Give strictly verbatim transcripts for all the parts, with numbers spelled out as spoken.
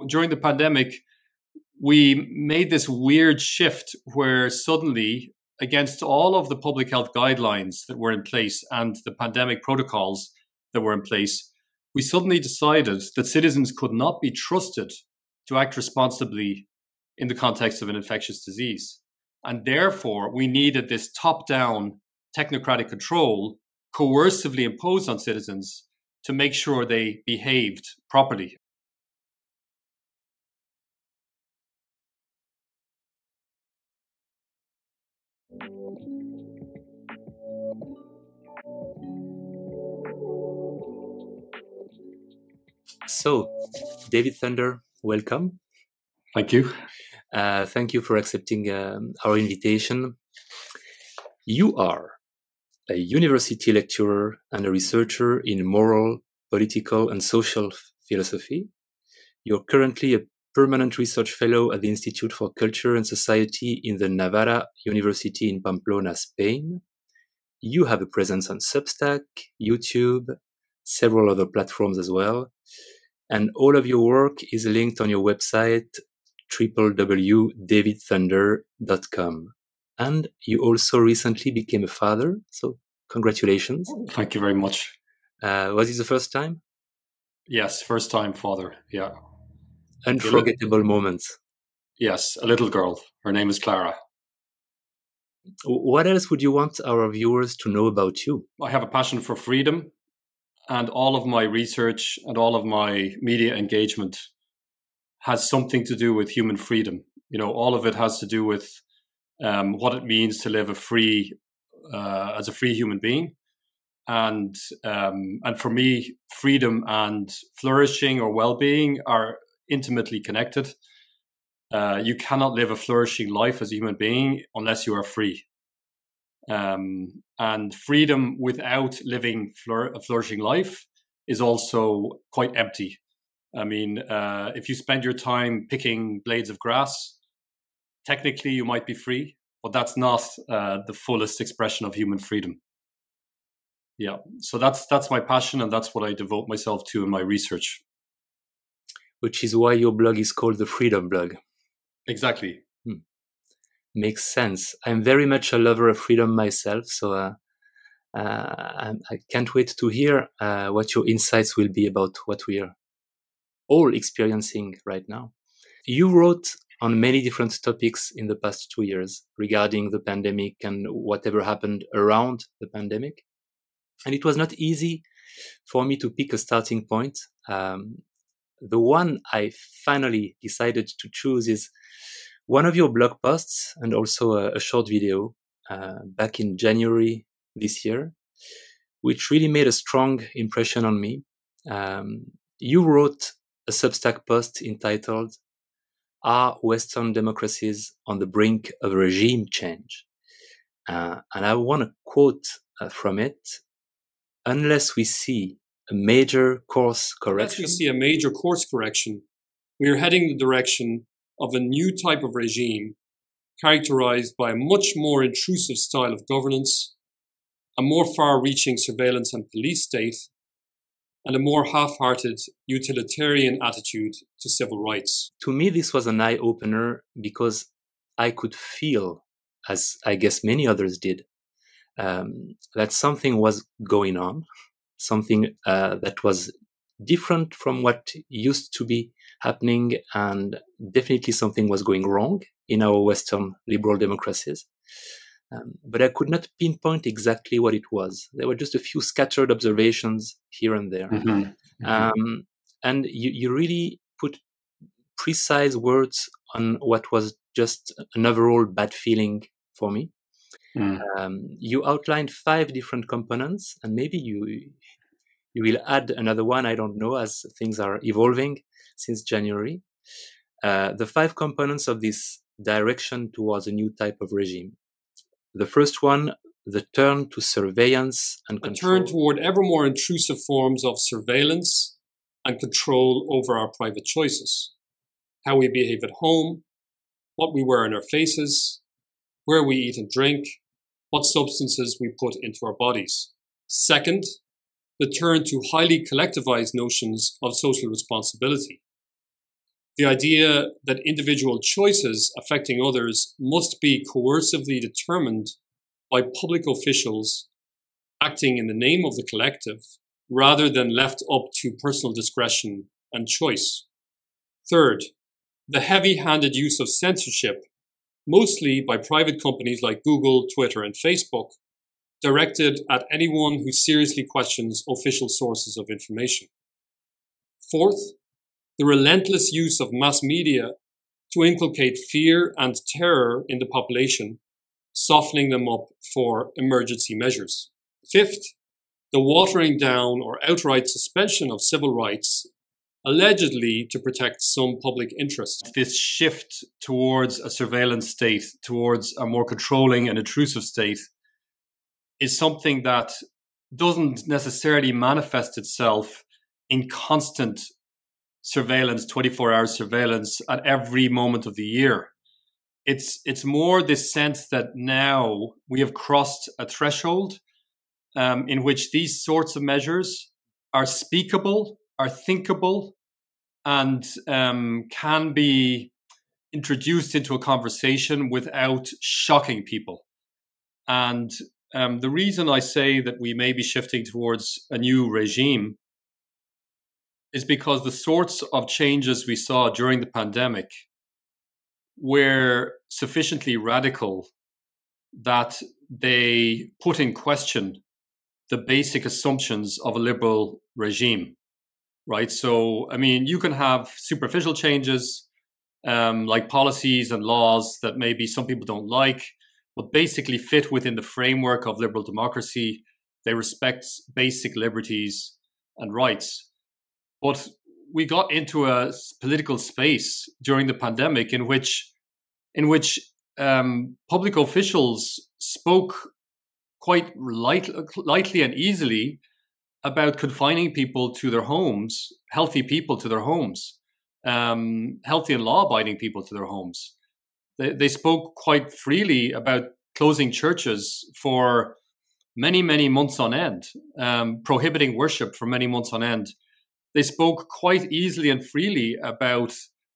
during the pandemic, we made this weird shift where suddenly, against all of the public health guidelines that were in place and the pandemic protocols that were in place, we suddenly decided that citizens could not be trusted to act responsibly in the context of an infectious disease. And therefore, we needed this top-down technocratic control coercively imposed on citizens to make sure they behaved properly. So, David Thunder, welcome. Thank you. Uh, thank you for accepting um, our invitation. You are a university lecturer and a researcher in moral, political, and social philosophy. You're currently a permanent research fellow at the Institute for Culture and Society in the Navarra University in Pamplona, Spain. You have a presence on Substack, YouTube, several other platforms as well. And all of your work is linked on your website, w w w dot david thunder dot com. And you also recently became a father, so congratulations. Thank you very much. Uh, was it the first time? Yes, first time father, yeah. Unforgettable moments. Yes, a little girl. Her name is Clara. What else would you want our viewers to know about you? I have a passion for freedom, and all of my research and all of my media engagement has something to do with human freedom. You know, all of it has to do with um, what it means to live a free, uh, as a free human being. And um, and for me, freedom and flourishing or well-being are intimately connected. Uh, you cannot live a flourishing life as a human being unless you are free. Um, and freedom without living flour- a flourishing life is also quite empty. I mean, uh, if you spend your time picking blades of grass, technically you might be free, but that's not uh, the fullest expression of human freedom. Yeah, so that's that's my passion, and that's what I devote myself to in my research. Which is why your blog is called the Freedom Blog. Exactly. Hmm. Makes sense. I'm very much a lover of freedom myself, so uh, uh, I can't wait to hear uh, what your insights will be about what we are all experiencing right now. You wrote on many different topics in the past two years regarding the pandemic and whatever happened around the pandemic. And it was not easy for me to pick a starting point. Um, the one I finally decided to choose is one of your blog posts and also a, a short video uh, back in January this year, which really made a strong impression on me. Um, you wrote a Substack post entitled, "Are Western Democracies on the Brink of Regime Change?" Uh, and I want to quote uh, from it. Unless we see a major course correction. Unless we see a major course correction, we are heading the direction of a new type of regime characterized by a much more intrusive style of governance, a more far-reaching surveillance and police state, and a more half-hearted utilitarian attitude to civil rights. To me, this was an eye-opener because I could feel, as I guess many others did, Um, that something was going on, something uh, that was different from what used to be happening, and definitely something was going wrong in our Western liberal democracies. Um, but I could not pinpoint exactly what it was. There were just a few scattered observations here and there. Mm-hmm. Mm-hmm. Um, and you, you really put precise words on what was just an overall bad feeling for me. Mm. Um, you outlined five different components, and maybe you you will add another one, I don't know, as things are evolving since January. Uh, the five components of this direction towards a new type of regime. The first one, the turn to surveillance and control. A turn toward ever more intrusive forms of surveillance and control over our private choices. How we behave at home, what we wear on our faces, where we eat and drink, what substances we put into our bodies. Second, the turn to highly collectivized notions of social responsibility. The idea that individual choices affecting others must be coercively determined by public officials acting in the name of the collective, rather than left up to personal discretion and choice. Third, the heavy-handed use of censorship, mostly by private companies like Google, Twitter, and Facebook, directed at anyone who seriously questions official sources of information. Fourth, the relentless use of mass media to inculcate fear and terror in the population, softening them up for emergency measures. Fifth, the watering down or outright suspension of civil rights, allegedly to protect some public interests. This shift towards a surveillance state, towards a more controlling and intrusive state, is something that doesn't necessarily manifest itself in constant surveillance, twenty-four hour surveillance at every moment of the year. It's, it's more this sense that now we have crossed a threshold um, in which these sorts of measures are speakable, are thinkable, and um, can be introduced into a conversation without shocking people. And um, the reason I say that we may be shifting towards a new regime is because the sorts of changes we saw during the pandemic were sufficiently radical that they put in question the basic assumptions of a liberal regime, right? So, I mean, you can have superficial changes um, like policies and laws that maybe some people don't like, but basically fit within the framework of liberal democracy. They respect basic liberties and rights. But we got into a political space during the pandemic in which, in which um, public officials spoke quite light, lightly and easily about confining people to their homes, healthy people to their homes, um, healthy and law-abiding people to their homes. They, they spoke quite freely about closing churches for many, many months on end, um, prohibiting worship for many months on end. They spoke quite easily and freely about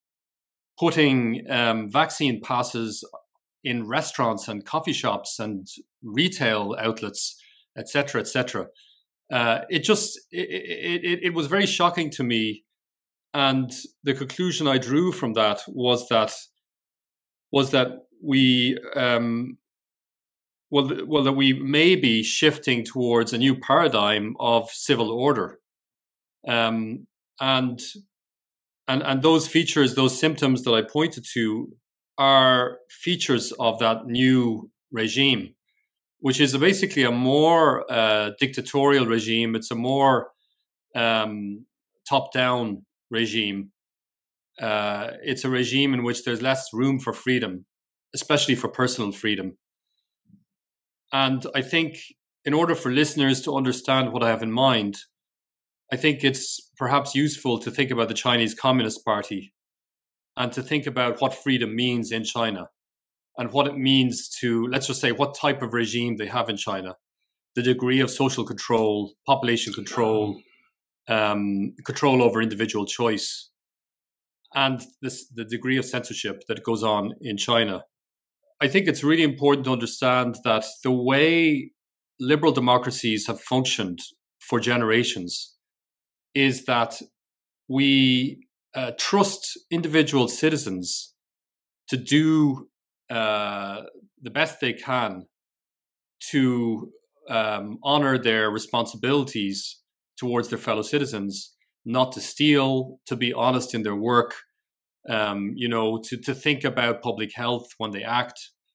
putting um, vaccine passes in restaurants and coffee shops and retail outlets, et cetera, et cetera. Uh, it just, it, it, it was very shocking to me. And the conclusion I drew from that was that, was that we, um, well, well, that we may be shifting towards a new paradigm of civil order. Um, and, and, and those features, those symptoms that I pointed to are features of that new regime, which is basically a more uh, dictatorial regime. It's a more um, top-down regime. Uh, it's a regime in which there's less room for freedom, especially for personal freedom. And I think in order for listeners to understand what I have in mind, I think it's perhaps useful to think about the Chinese Communist Party and to think about what freedom means in China and what it means to, let's just say, what type of regime they have in China, the degree of social control, population control, um, control over individual choice, and this, the degree of censorship that goes on in China. I think it's really important to understand that the way liberal democracies have functioned for generations is that we uh, trust individual citizens to do uh, the best they can to um, honor their responsibilities towards their fellow citizens, not to steal, to be honest in their work, um, you know, to, to think about public health when they act.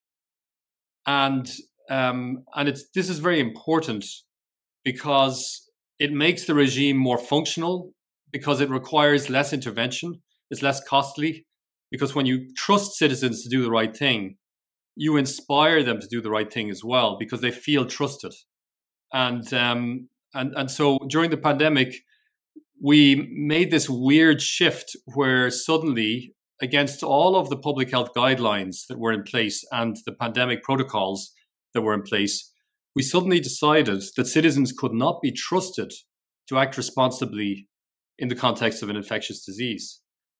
And um, and it's this is very important because it makes the regime more functional, because it requires less intervention, it's less costly, because when you trust citizens to do the right thing, you inspire them to do the right thing as well, because they feel trusted. And um, and and so during the pandemic, we made this weird shift where suddenly, against all of the public health guidelines that were in place and the pandemic protocols that were in place, we suddenly decided that citizens could not be trusted to act responsibly in the context of an infectious disease.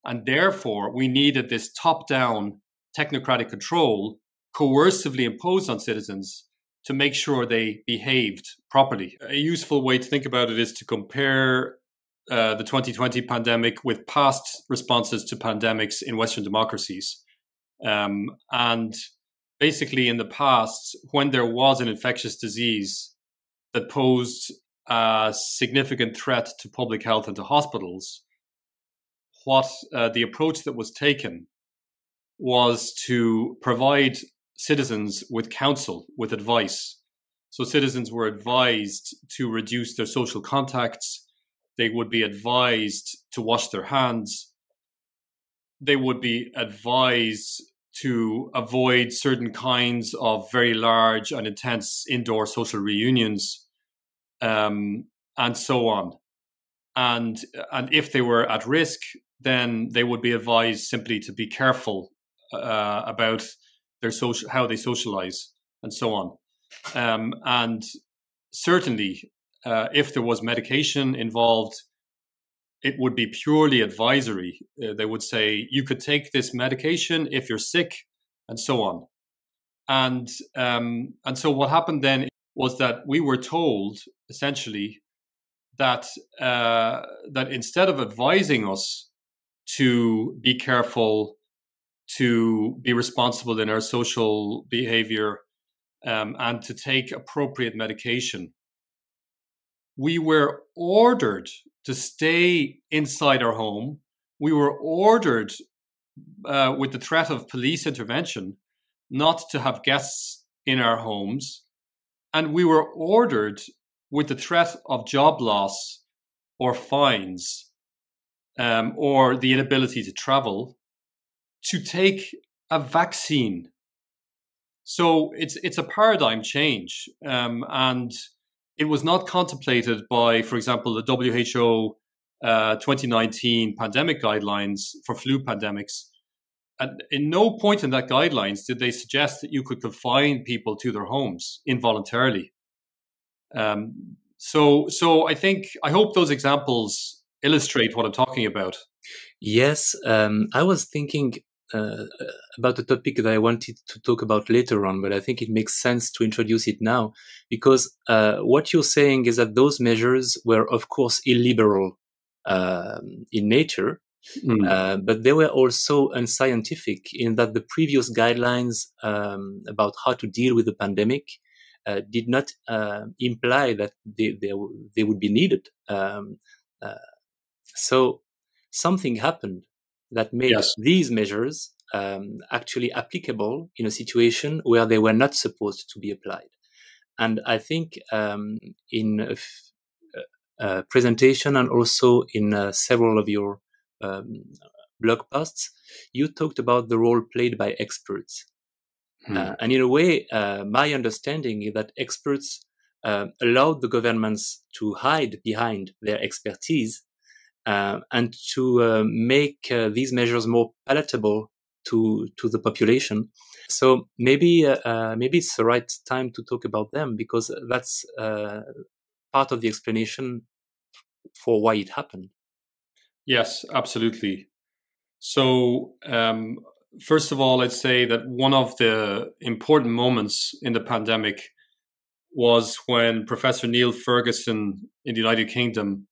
And therefore, we needed this top-down technocratic control coercively imposed on citizens to make sure they behaved properly. A useful way to think about it is to compare uh, the twenty twenty pandemic with past responses to pandemics in Western democracies. Um, and basically, in the past, when there was an infectious disease that posed a significant threat to public health and to hospitals, what uh, the approach that was taken was to provide citizens with counsel, with advice. So citizens were advised to reduce their social contacts. They would be advised to wash their hands. They would be advised to avoid certain kinds of very large and intense indoor social reunions, um, and so on. And, and if they were at risk, then they would be advised simply to be careful uh, about their social, how they socialize, and so on. Um, and certainly, uh, if there was medication involved, it would be purely advisory. Uh, they would say, you could take this medication if you're sick, and so on. And um, and so what happened then was that we were told, essentially, that uh, that instead of advising us to be careful, to be responsible in our social behavior, um, and to take appropriate medication, we were ordered to stay inside our home. We were ordered, uh, with the threat of police intervention, not to have guests in our homes. And we were ordered, with the threat of job loss or fines, um, or the inability to travel, to take a vaccine. So it's it's a paradigm change, um, and it was not contemplated by, for example, the W H O uh, twenty nineteen pandemic guidelines for flu pandemics. At in no point in that guidelines did they suggest that you could confine people to their homes involuntarily. Um, so, so I think I hope those examples illustrate what I'm talking about. Yes, um, I was thinking uh, about a topic that I wanted to talk about later on, but I think it makes sense to introduce it now, because uh, what you're saying is that those measures were, of course, illiberal uh, in nature, mm. uh, but they were also unscientific in that the previous guidelines um, about how to deal with the pandemic uh, did not uh, imply that they, they, they would be needed. Um, uh, so something happened that made yes. these measures um, actually applicable in a situation where they were not supposed to be applied. And I think um, in a, f- a presentation and also in uh, several of your um, blog posts, you talked about the role played by experts. Hmm. Uh, and in a way, uh, my understanding is that experts uh, allowed the governments to hide behind their expertise Uh, and to uh, make uh, these measures more palatable to to the population. So maybe uh, uh, maybe it's the right time to talk about them, because that's uh, part of the explanation for why it happened. Yes, absolutely. So um, first of all, let's say that one of the important moments in the pandemic was when Professor Neil Ferguson in the United Kingdom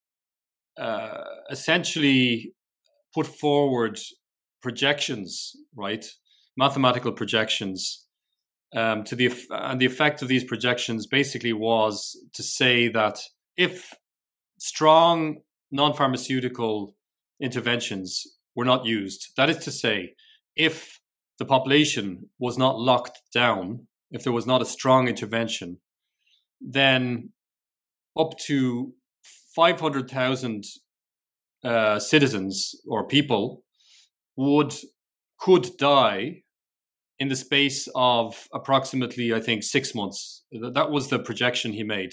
Uh, essentially put forward projections, right? Mathematical projections. Um, to the and the effect of these projections basically was to say that if strong non-pharmaceutical interventions were not used, that is to say, if the population was not locked down, if there was not a strong intervention, then up to five hundred thousand uh, citizens or people would could die in the space of approximately, I think, six months. That was the projection he made.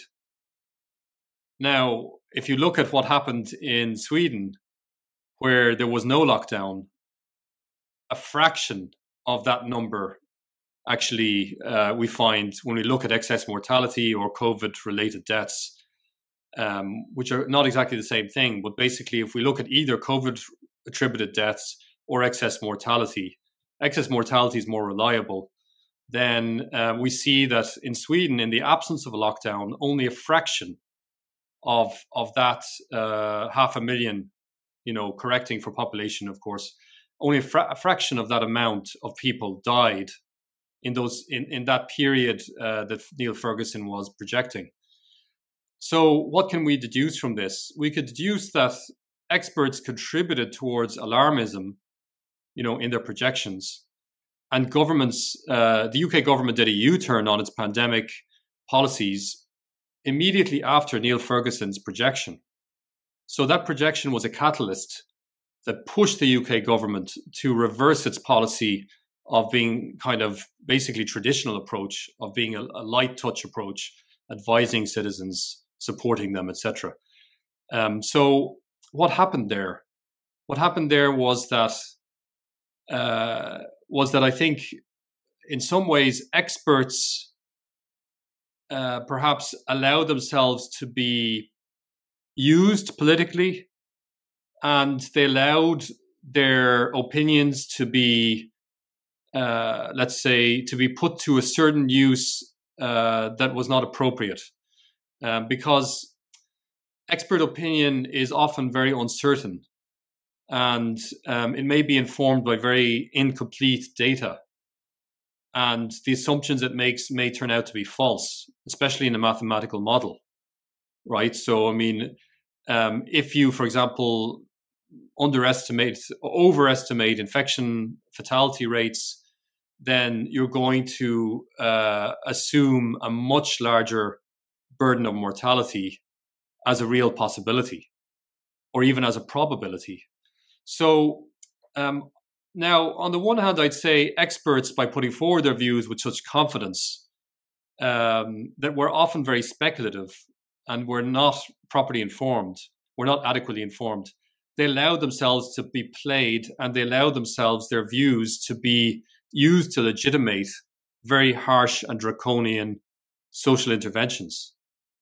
Now, if you look at what happened in Sweden, where there was no lockdown, a fraction of that number actually uh, we find when we look at excess mortality or COVID-related deaths, Um, which are not exactly the same thing. But basically, if we look at either COVID attributed deaths or excess mortality, excess mortality is more reliable, then uh, we see that in Sweden, in the absence of a lockdown, only a fraction of of that uh, half a million, you know, correcting for population, of course, only a, fra- a fraction of that amount of people died in those in, in that period uh, that Neil Ferguson was projecting. So what can we deduce from this? We could deduce that experts contributed towards alarmism, you know, in their projections. And governments, uh, the U K government did a U-turn on its pandemic policies immediately after Neil Ferguson's projection. So that projection was a catalyst that pushed the U K government to reverse its policy of being kind of basically traditional approach, of being a, a light touch approach, advising citizens, supporting them, et cetera. Um, so what happened there? What happened there was that uh, was that I think in some ways experts uh, perhaps allow themselves to be used politically, and they allowed their opinions to be, uh, let's say, to be put to a certain use uh, that was not appropriate. Um, because expert opinion is often very uncertain, and um, it may be informed by very incomplete data. And the assumptions it makes may turn out to be false, especially in a mathematical model, right? So, I mean, um, if you, for example, underestimate, overestimate infection fatality rates, then you're going to uh, assume a much larger burden of mortality as a real possibility, or even as a probability. So um, now, on the one hand, I'd say experts, by putting forward their views with such confidence, um, that we're often very speculative and we're not properly informed, we're not adequately informed. They allow themselves to be played, and they allow themselves, their views, to be used to legitimate very harsh and draconian social interventions.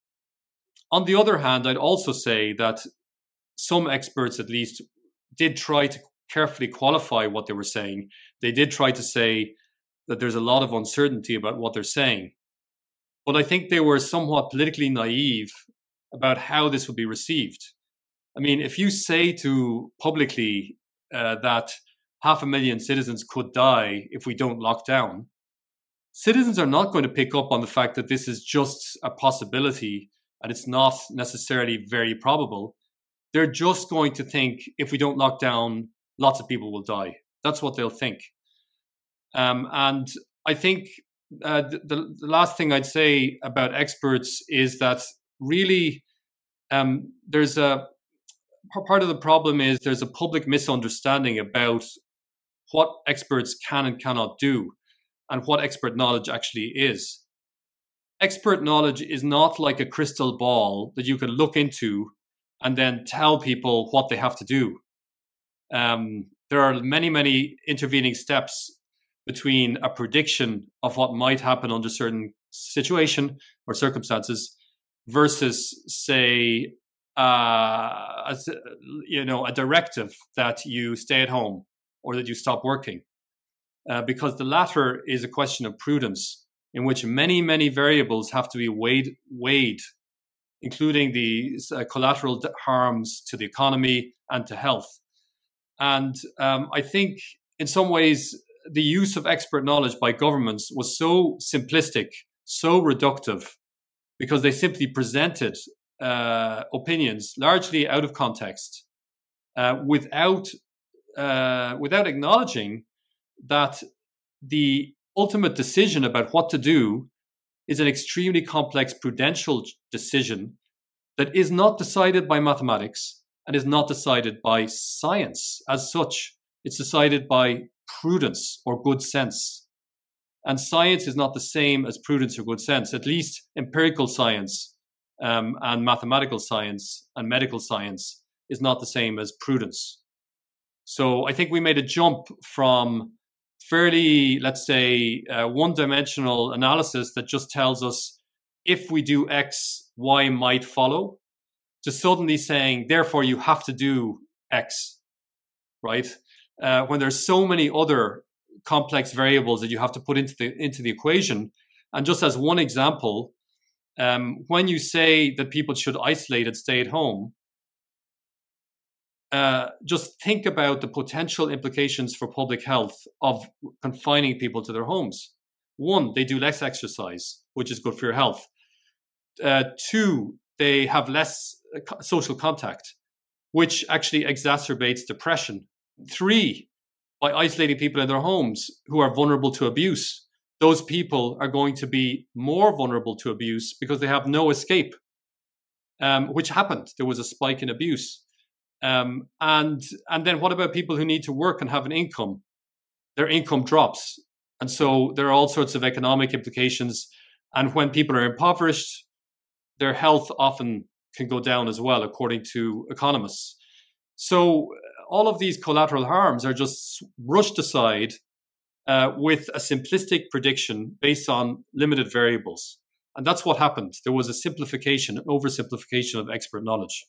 On the other hand, I'd also say that some experts, at least, did try to carefully qualify what they were saying. They did try to say that there's a lot of uncertainty about what they're saying. But I think they were somewhat politically naive about how this would be received. I mean, if you say to publicly uh, that half a million citizens could die if we don't lock down, citizens are not going to pick up on the fact that this is just a possibility and it's not necessarily very probable. They're just going to think if we don't lock down, lots of people will die. That's what they'll think. Um, and I think uh, the, the last thing I'd say about experts is that really um, there's a part of the problem is there's a public misunderstanding about what experts can and cannot do and what expert knowledge actually is. Expert knowledge is not like a crystal ball that you can look into and then tell people what they have to do. Um, there are many, many intervening steps between a prediction of what might happen under certain situation or circumstances versus, say, uh, a, you know, a directive that you stay at home or that you stop working. Uh, because the latter is a question of prudence in which many, many variables have to be weighed, weighed including the uh, collateral harms to the economy and to health. And um, I think in some ways, the use of expert knowledge by governments was so simplistic, so reductive, because they simply presented uh, opinions largely out of context, uh, without uh, without acknowledging that the ultimate decision about what to do is an extremely complex prudential decision that is not decided by mathematics and is not decided by science as such. It's decided by prudence or good sense. And science is not the same as prudence or good sense. At least empirical science um, and mathematical science and medical science is not the same as prudence. So I think we made a jump from fairly, let's say, uh, one-dimensional analysis that just tells us if we do X, Y might follow, to suddenly saying, therefore, you have to do X. right? Uh, when there's so many other complex variables that you have to put into the into the equation. And just as one example, um, when you say that people should isolate and stay at home, uh, just think about the potential implications for public health of confining people to their homes. One, they do less exercise, which is good for your health. Uh, two, they have less social contact, which actually exacerbates depression. Three, by isolating people in their homes who are vulnerable to abuse, those people are going to be more vulnerable to abuse because they have no escape, um, which happened. There was a spike in abuse. Um, and, and then what about people who need to work and have an income? Their income drops. And so there are all sorts of economic implications. And when people are impoverished, their health often can go down as well, according to economists. So all of these collateral harms are just brushed aside uh, with a simplistic prediction based on limited variables. And that's what happened. There was a simplification, an oversimplification of expert knowledge.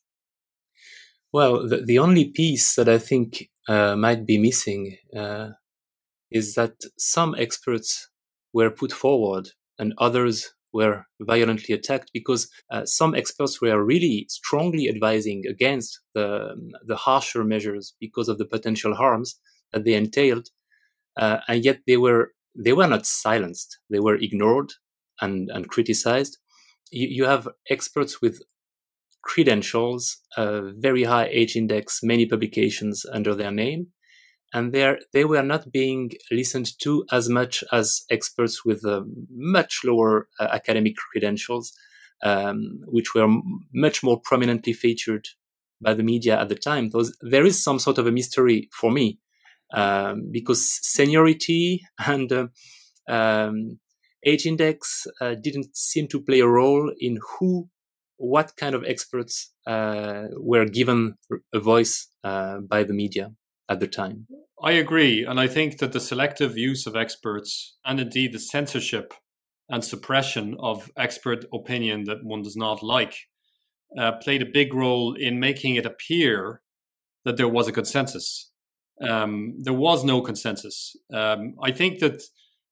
Well, the, the only piece that I think uh, might be missing uh, is that some experts were put forward and others were violently attacked, because uh, some experts were really strongly advising against the, the harsher measures because of the potential harms that they entailed. Uh, and yet they were they were not silenced. They were ignored and, and criticized. You, you have experts with credentials, a very high H index, many publications under their name, and they they were not being listened to as much as experts with uh, much lower uh, academic credentials, um, which were m- much more prominently featured by the media at the time. Those, there is some sort of a mystery for me, um, because seniority and uh, um, H index uh, didn't seem to play a role in who, what kind of experts uh, were given a voice uh, by the media at the time. I agree. And I think that the selective use of experts, and indeed the censorship and suppression of expert opinion that one does not like, uh, played a big role in making it appear that there was a consensus. Um, there was no consensus. Um, I think that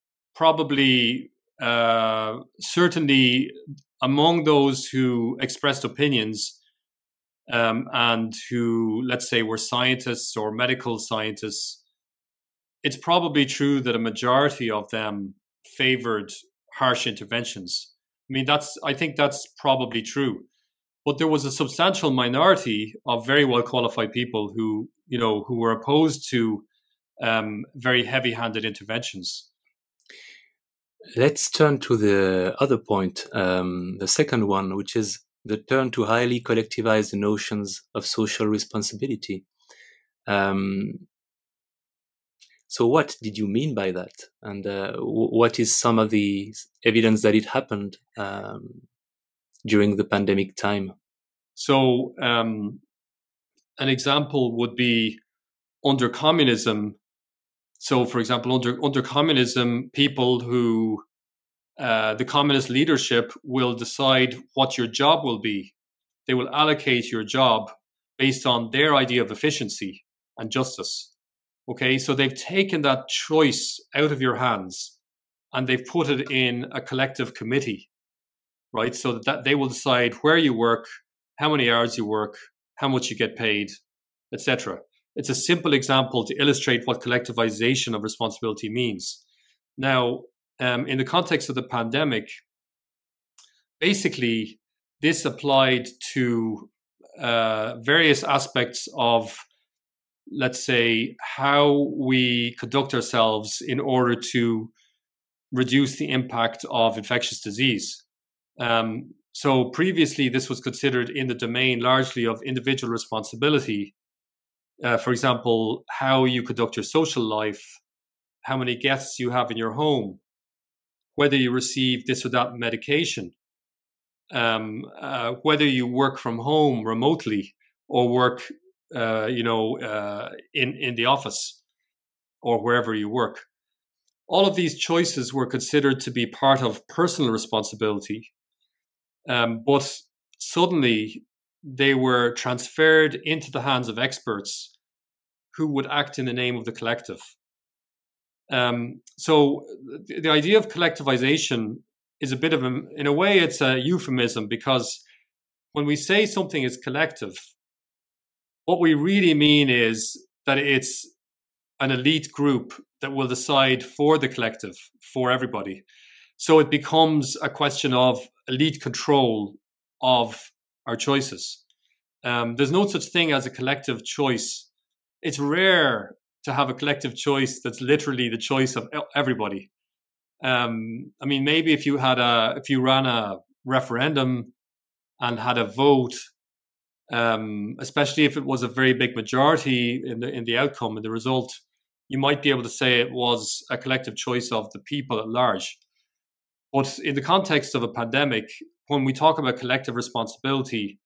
probably, uh, certainly among those who expressed opinions, Um, and who, let's say, were scientists or medical scientists, it's probably true that a majority of them favored harsh interventions. I mean, that's, I think that's probably true. But there was a substantial minority of very well qualified people who, you know, who were opposed to um, very heavy-handed interventions. Let's turn to the other point, um, the second one, which is the turn to highly collectivized notions of social responsibility. Um, so what did you mean by that? And uh, w- what is some of the evidence that it happened um, during the pandemic time? So um, an example would be under communism. So, for example, under, under communism, people who Uh, the communist leadership will decide what your job will be. They will allocate your job based on their idea of efficiency and justice. Okay, so they've taken that choice out of your hands and they've put it in a collective committee, right? So that, that they will decide where you work, how many hours you work, how much you get paid, et cetera. It's a simple example to illustrate what collectivization of responsibility means. Now, Um, in the context of the pandemic, basically, this applied to uh, various aspects of, let's say, how we conduct ourselves in order to reduce the impact of infectious disease. Um, so previously, this was considered in the domain largely of individual responsibility. Uh, for example, how you conduct your social life, how many guests you have in your home, whether you receive this or that medication, um, uh, whether you work from home remotely or work, uh, you know, uh, in, in the office or wherever you work. All of these choices were considered to be part of personal responsibility. Um, but suddenly they were transferred into the hands of experts who would act in the name of the collective. Um, so the, the idea of collectivization is a bit of a, in a way, it's a euphemism, because when we say something is collective, what we really mean is that it's an elite group that will decide for the collective, for everybody. So it becomes a question of elite control of our choices. Um, there's no such thing as a collective choice. It's rare to have a collective choice that's literally the choice of everybody. Um, I mean, maybe if you had a, if you ran a referendum and had a vote, um, especially if it was a very big majority in the in the outcome and the result, you might be able to say it was a collective choice of the people at large. But in the context of a pandemic, when we talk about collective responsibility,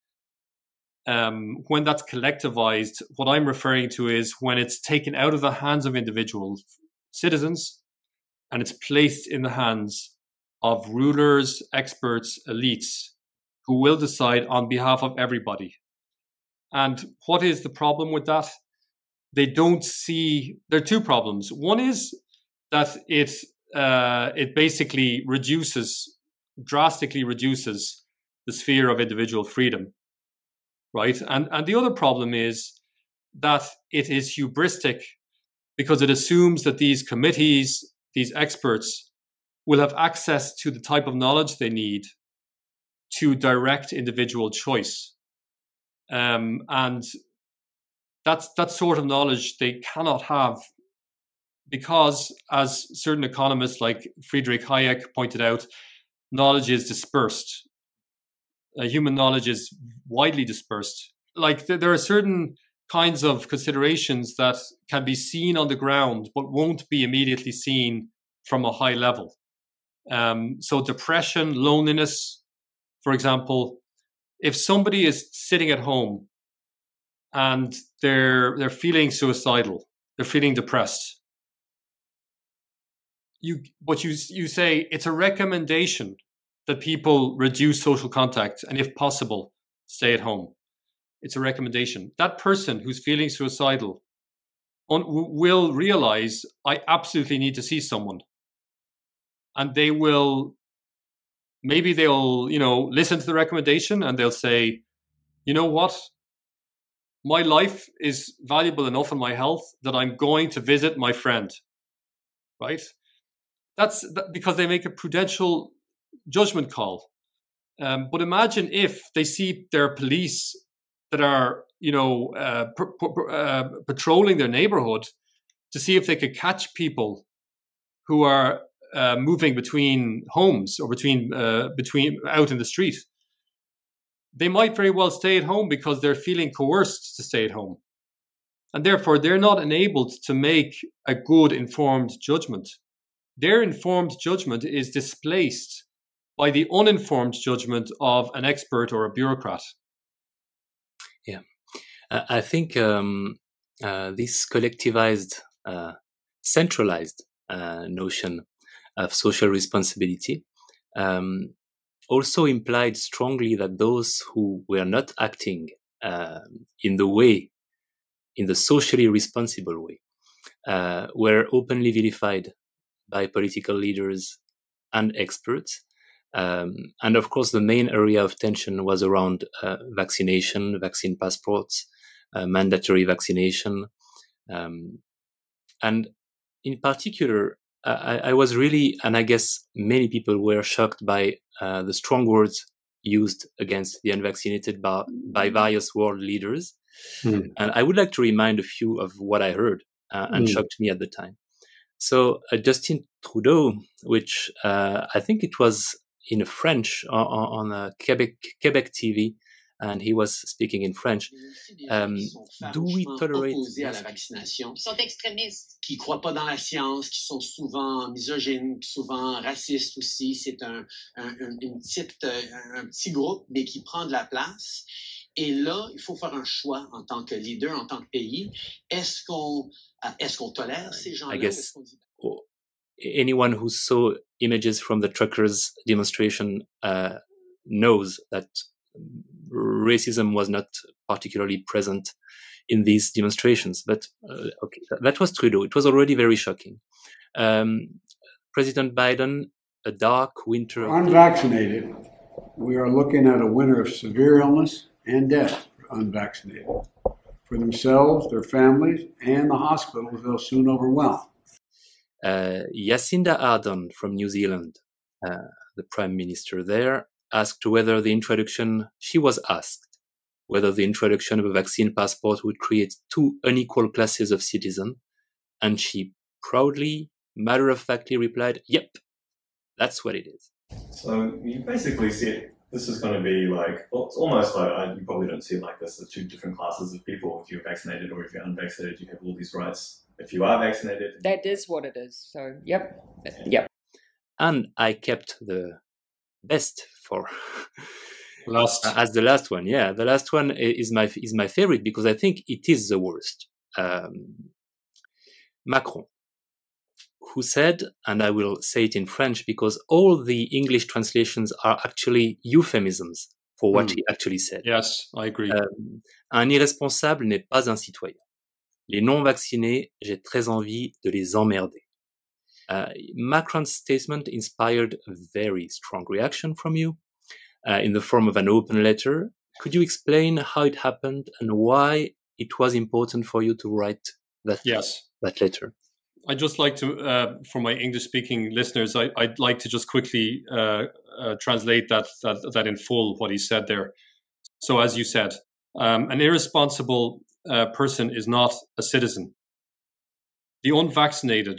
um, when that's collectivized, what I'm referring to is when it's taken out of the hands of individual citizens and it's placed in the hands of rulers, experts, elites who will decide on behalf of everybody. And what is the problem with that? They don't see, there are two problems. One is that it uh, it basically reduces, drastically reduces the sphere of individual freedom, right? And, and the other problem is that it is hubristic because it assumes that these committees, these experts, will have access to the type of knowledge they need to direct individual choice. Um, and that's that sort of knowledge they cannot have because, as certain economists like Friedrich Hayek pointed out, knowledge is dispersed. Uh, human knowledge is widely dispersed. Like th- there are certain kinds of considerations that can be seen on the ground, but won't be immediately seen from a high level. Um, so depression, loneliness, for example, if somebody is sitting at home and they're they're feeling suicidal, they're feeling depressed, you but you you say it's a recommendation that people reduce social contact and, if possible, stay at home. It's a recommendation. That person who's feeling suicidal on, will realize, I absolutely need to see someone, and they will. Maybe they'll, you know, listen to the recommendation and they'll say, you know what? My life is valuable enough in my health that I'm going to visit my friend, right? That's that, because they make a prudential judgment call. Um, but imagine if they see their police that are, you know, uh, pr- pr- uh, patrolling their neighborhood to see if they could catch people who are uh, moving between homes or between uh, between out in the street. They might very well stay at home because they're feeling coerced to stay at home. And therefore, they're not enabled to make a good informed judgment. Their informed judgment is displaced by the uninformed judgment of an expert or a bureaucrat. Yeah, uh, I think um, uh, this collectivized, uh, centralized uh, notion of social responsibility um, also implied strongly that those who were not acting uh, in the way, in the socially responsible way, uh, were openly vilified by political leaders and experts. Um, and of course, the main area of tension was around uh, vaccination, vaccine passports, uh, mandatory vaccination. Um, and in particular, I, I was really, and I guess many people were shocked by uh, the strong words used against the unvaccinated by, by various world leaders. Mm. And I would like to remind a few of what I heard uh, and mm. shocked me at the time. So uh, Justin Trudeau, which uh, I think it was in French on, on a Quebec, Quebec T V, and he was speaking in French. Um, do we tolerate à la vaccination? Ils sont extrémistes. Qui croient pas dans la science, qui sont souvent misogynes, souvent racistes aussi. C'est un, un, un, une petite, un, un petit groupe, mais qui prend de la place. Et là, il faut faire un choix en tant que leader, en tant que pays. Est-ce qu'on, est-ce qu'on tolère ces gens-là? I guess anyone who saw images from the truckers' demonstration uh, knows that racism was not particularly present in these demonstrations. But uh, okay, that, that was Trudeau. It was already very shocking. Um, President Biden, a dark winter. Unvaccinated, we are looking at a winter of severe illness and death for unvaccinated. For themselves, their families, and the hospitals they'll soon overwhelm. Uh, Jacinda Ardern from New Zealand, uh, the prime minister there, asked whether the introduction, she was asked whether the introduction of a vaccine passport would create two unequal classes of citizens, and she proudly, matter-of-factly replied, yep, that's what it is. So you basically said this is going to be like, well, it's almost like, uh, you probably don't see it like this, the two different classes of people. If you're vaccinated or if you're unvaccinated, you have all these rights. If you are vaccinated. That is what it is. So, yep. Yep. And I kept the best for last as the last one. Yeah, the last one is my is my favorite because I think it is the worst. Um, Macron, who said, and I will say it in French because all the English translations are actually euphemisms for what mm. he actually said. Yes, I agree. Um, un irresponsable n'est pas un citoyen. Les non-vaccinés, j'ai très envie de les emmerder. Uh, Macron's statement inspired a very strong reaction from you uh, in the form of an open letter. Could you explain how it happened and why it was important for you to write that, yes. that letter? I'd just like to, uh, for my English-speaking listeners, I, I'd like to just quickly uh, uh, translate that, that that in full, what he said there. So as you said, um, an irresponsible uh, person is not a citizen. The unvaccinated,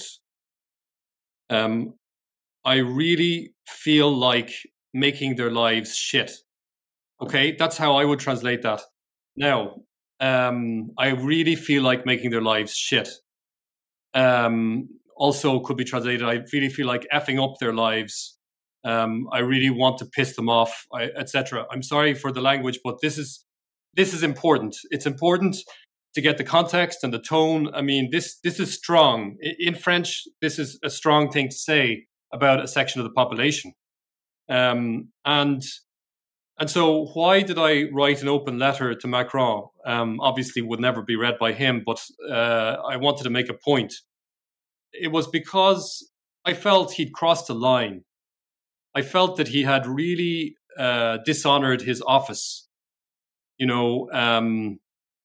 um, I really feel like making their lives shit. Okay, that's how I would translate that. Now, um, I really feel like making their lives shit. Um, also could be translated, I really feel like effing up their lives. Um, I really want to piss them off, et cetera. I'm sorry for the language, but this is this is important. It's important to get the context and the tone. I mean, this this is strong. In French, this is a strong thing to say about a section of the population. Um, and and so why did I write an open letter to Macron? Um, obviously would never be read by him, but uh, I wanted to make a point. It was because I felt he'd crossed a line. I felt that he had really uh, dishonored his office. You know, um,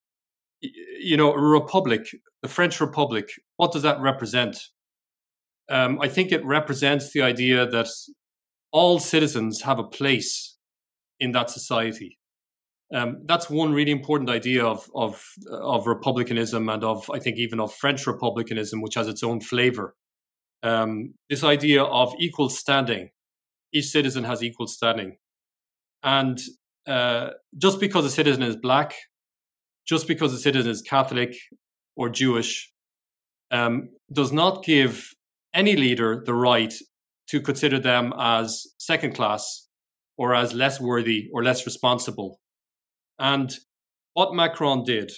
you know, a republic, the French Republic, what does that represent? Um, I think it represents the idea that all citizens have a place in that society. Um, that's one really important idea of, of of republicanism and of, I think, even of French republicanism, which has its own flavor. Um, this idea of equal standing. Each citizen has equal standing. And uh, just because a citizen is black, just because a citizen is Catholic or Jewish, um, does not give any leader the right to consider them as second class or as less worthy or less responsible. And what Macron did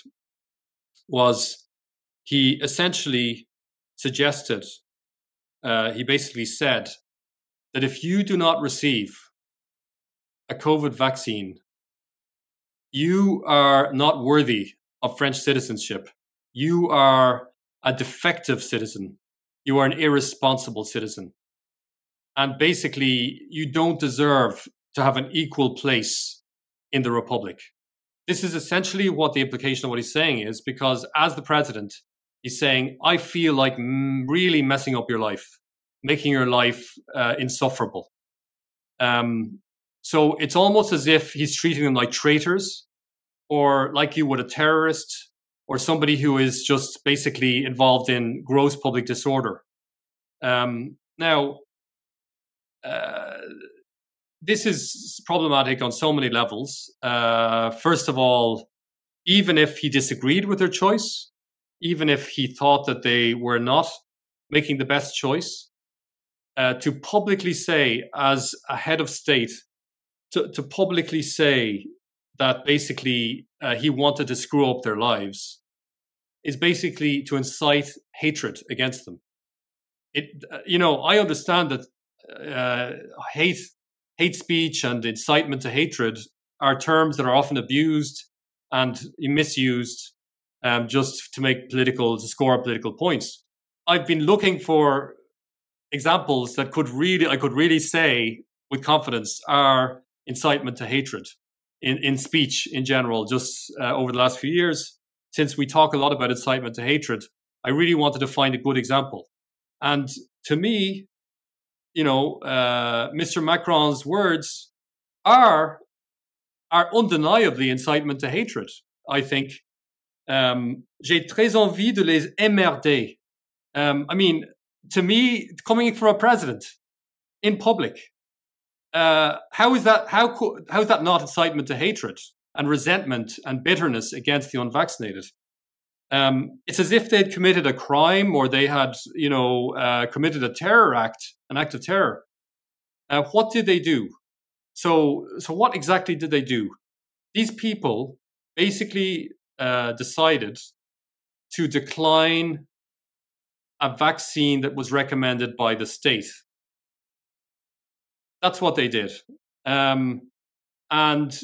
was he essentially suggested, uh, he basically said that if you do not receive a COVID vaccine, you are not worthy of French citizenship. You are a defective citizen. You are an irresponsible citizen. And basically, you don't deserve to have an equal place in the Republic. This is essentially what the implication of what he's saying is, because as the president, he's saying, I feel like m- really messing up your life, making your life uh, insufferable. Um, so it's almost as if he's treating them like traitors, or like you would a terrorist, or somebody who is just basically involved in gross public disorder. Um, now, uh, this is problematic on so many levels. Uh, first of all, even if he disagreed with their choice, even if he thought that they were not making the best choice, uh, to publicly say as a head of state, to, to publicly say that basically uh, he wanted to screw up their lives is basically to incite hatred against them. It, uh, you know, I understand that uh, hate, hate speech and incitement to hatred are terms that are often abused and misused um, just to make political, to score political points. I've been looking for examples that could really, I could really say with confidence are incitement to hatred in, in speech in general, just uh, over the last few years. Since we talk a lot about incitement to hatred, I really wanted to find a good example. And to me, you know, uh, Mister Macron's words are are undeniably incitement to hatred, I think. Um, J'ai très envie de les emmerder. Um, I mean, to me, coming from a president in public, uh, how is that? How co- how is that not incitement to hatred and resentment and bitterness against the unvaccinated? Um, it's as if they'd committed a crime or they had, you know, uh, committed a terror act, an act of terror. Uh, what did they do? So, so what exactly did they do? These people basically uh, decided to decline a vaccine that was recommended by the state. That's what they did. Um, and,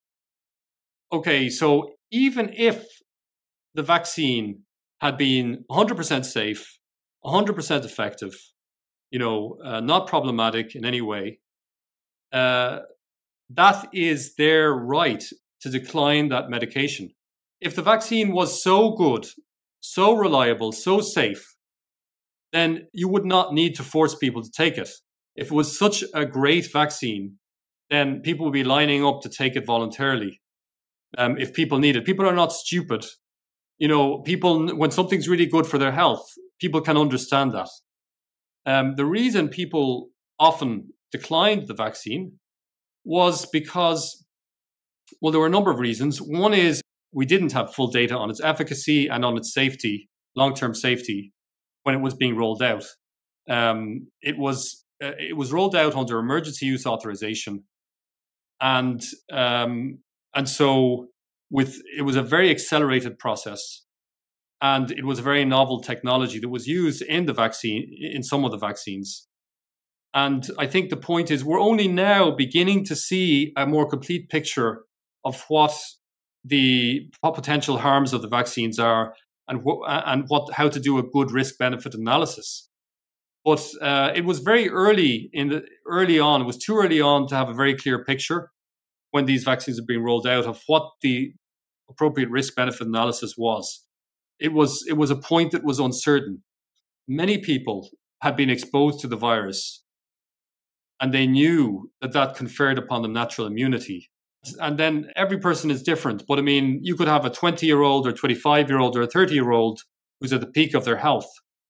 okay, so even if the vaccine had been one hundred percent safe, one hundred percent effective, you know, uh, not problematic in any way, uh, that is their right to decline that medication. If the vaccine was so good, so reliable, so safe, then you would not need to force people to take it. If it was such a great vaccine, then people would be lining up to take it voluntarily. Um, if people need it, people are not stupid. You know, people, when something's really good for their health, people can understand that. Um, the reason people often declined the vaccine was because, well, there were a number of reasons. One is we didn't have full data on its efficacy and on its safety, long-term safety, when it was being rolled out. Um, it was uh, it was rolled out under emergency use authorization, and um, and so with it was a very accelerated process, and it was a very novel technology that was used in the vaccine, in some of the vaccines. And I think the point is we're only now beginning to see a more complete picture of what the potential harms of the vaccines are and what, and what how to do a good risk-benefit analysis. But uh, it was very early in the early on. It was too early on to have a very clear picture when these vaccines are being rolled out of what the appropriate risk-benefit analysis was. It was it was a point that was uncertain. Many people had been exposed to the virus, and they knew that that conferred upon them natural immunity. And then every person is different. But I mean, you could have a twenty-year-old or twenty-five-year-old or a thirty-year-old who's at the peak of their health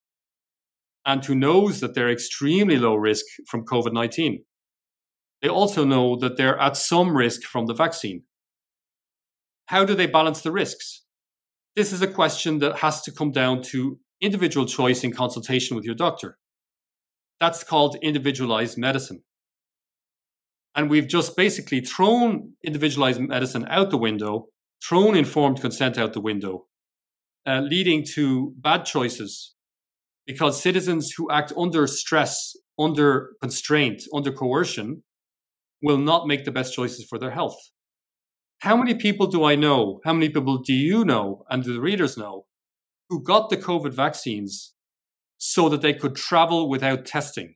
and who knows that they're extremely low risk from COVID nineteen. They also know that they're at some risk from the vaccine. How do they balance the risks? This is a question that has to come down to individual choice in consultation with your doctor. That's called individualized medicine. And we've just basically thrown individualized medicine out the window, thrown informed consent out the window, uh, leading to bad choices because citizens who act under stress, under constraint, under coercion will not make the best choices for their health. How many people do I know? How many people do you know and do the readers know who got the COVID vaccines so that they could travel without testing?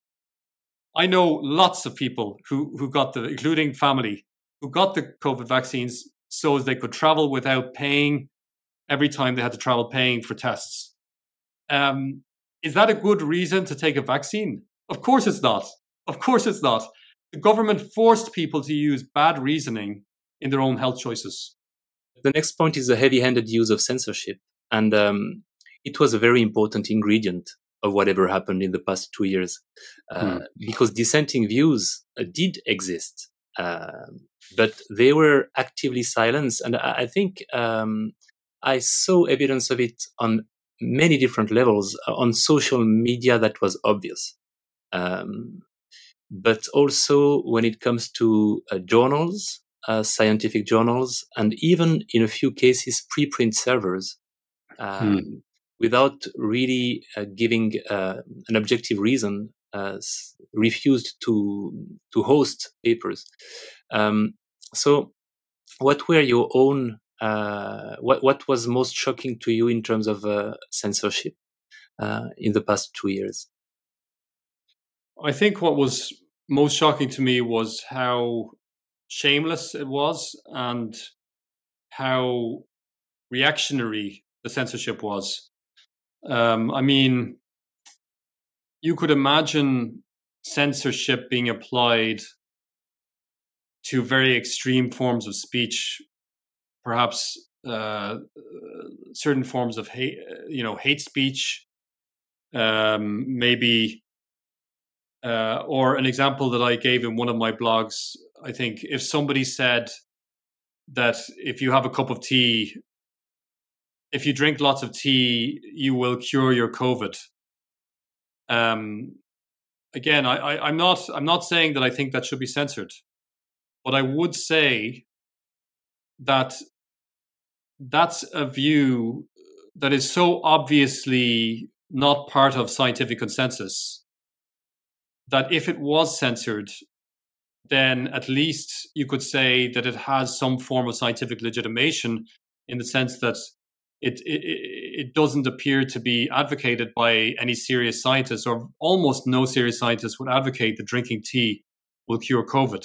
I know lots of people who, who got the, including family, who got the COVID vaccines so as they could travel without paying every time they had to travel, paying for tests. Um, is that a good reason to take a vaccine? Of course it's not. Of course it's not. The government forced people to use bad reasoning in their own health choices. The next point is the heavy-handed use of censorship. And um, it was a very important ingredient of whatever happened in the past two years. Uh, hmm. Because dissenting views uh, did exist, uh, but they were actively silenced. And I, I think um, I saw evidence of it on many different levels. Uh, on social media, that was obvious. Um, but also when it comes to uh, journals, uh, scientific journals, and even in a few cases, preprint servers, um, hmm. without really uh, giving uh, an objective reason, uh, refused to to host papers. Um, so, what were your own uh, what what was most shocking to you in terms of uh, censorship uh, in the past two years? I think what was most shocking to me was how shameless it was and how reactionary the censorship was. Um, I mean, you could imagine censorship being applied to very extreme forms of speech, perhaps uh, certain forms of hate, you know, hate speech, um, maybe. Uh, or an example that I gave in one of my blogs, I think if somebody said that if you have a cup of tea, if you drink lots of tea, you will cure your COVID. Um, again, I, I, I'm not I'm not saying that I think that should be censored, but I would say that that's a view that is so obviously not part of scientific consensus that if it was censored, then at least you could say that it has some form of scientific legitimation in the sense that it, it, it doesn't appear to be advocated by any serious scientists, or almost no serious scientists would advocate that drinking tea will cure COVID.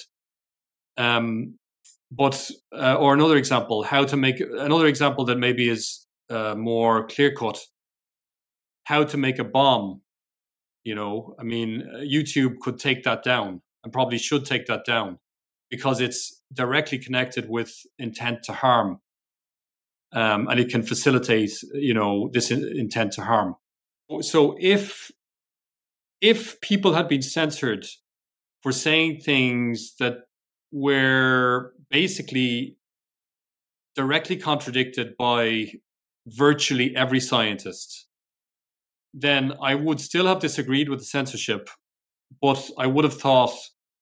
Um, but, uh, or another example, how to make, another example that maybe is uh, more clear-cut, how to make a bomb. You know, I mean, YouTube could take that down and probably should take that down because it's directly connected with intent to harm. Um, and it can facilitate, you know, this in, intent to harm. So if, if people had been censored for saying things that were basically directly contradicted by virtually every scientist, then I would still have disagreed with the censorship, but I would have thought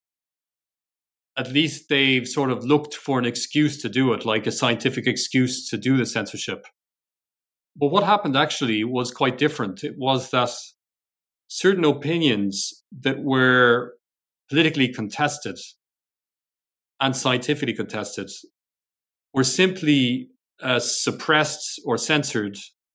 at least they've sort of looked for an excuse to do it, like a scientific excuse to do the censorship. But what happened actually was quite different. It was that certain opinions that were politically contested and scientifically contested were simply uh, suppressed or censored